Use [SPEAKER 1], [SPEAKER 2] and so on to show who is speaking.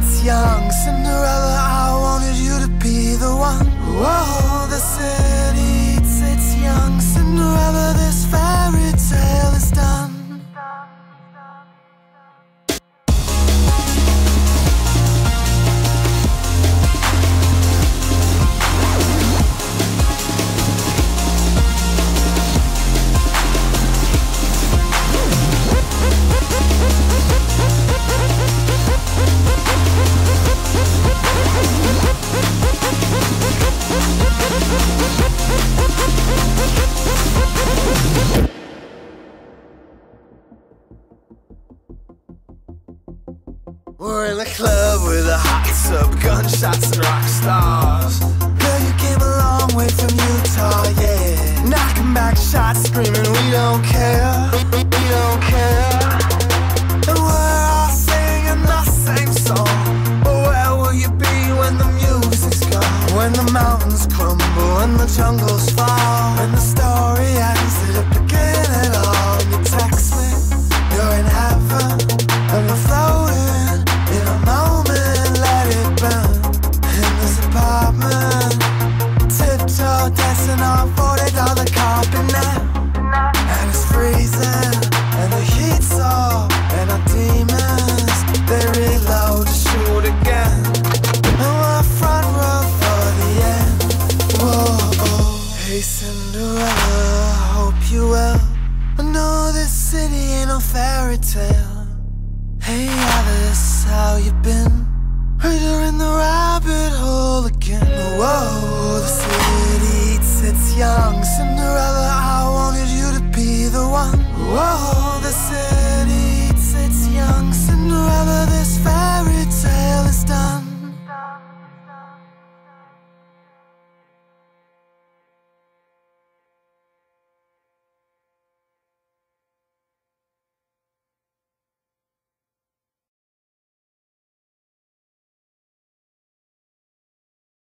[SPEAKER 1] sits young. Cinderella, I wanted you to be the one. Whoa, the city sits young. Cinderella, this fairy tale is done. We're in the club with the hot tub, gunshots and rock stars. Girl, you came a long way from Utah, yeah. Knocking back shots, screaming, we don't care, we don't care. And we're all singing the same song. But where will you be when the music's gone? When the mountains crumble and the jungle's